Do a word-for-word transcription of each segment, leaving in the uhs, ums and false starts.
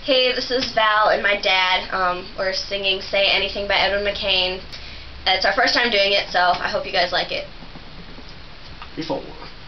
Hey, this is Val and my dad. Um, we're singing Say Anything by Edwin McCain. It's our first time doing it, so I hope you guys like it. Before.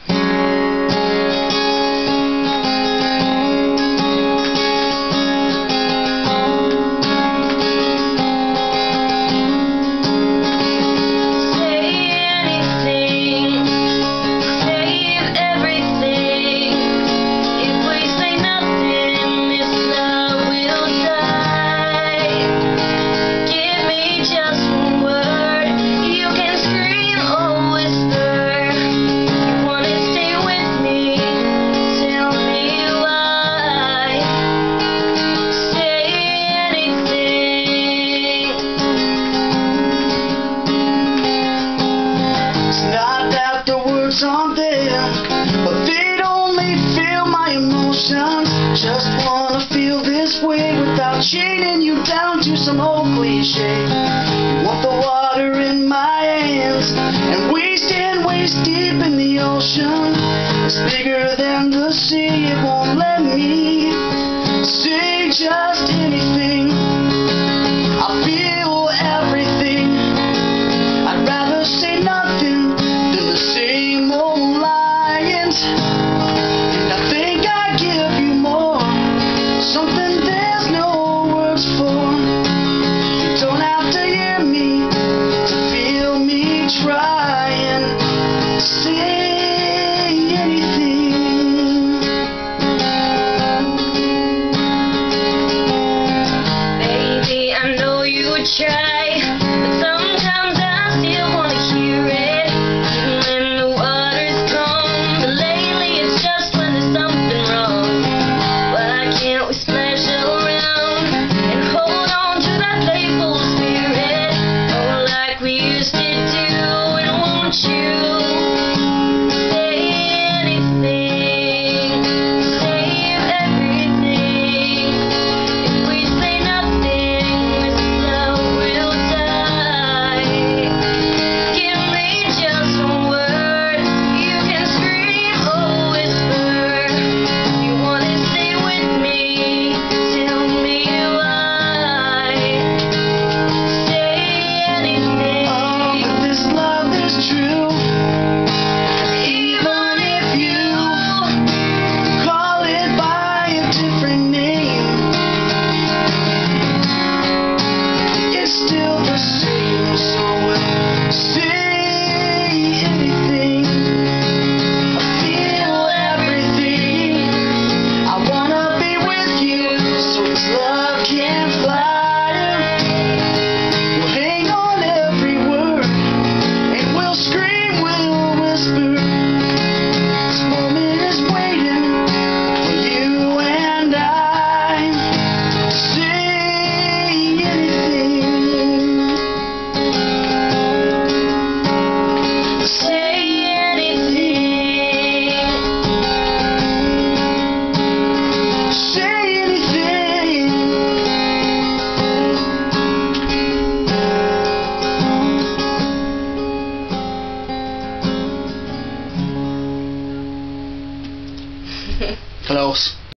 Aren't there, but they'd only feel my emotions. Just wanna feel this way without chaining you down to some old cliche. You want the water in my hands and waist and waist deep in the ocean. It's bigger than the sea, it won't let me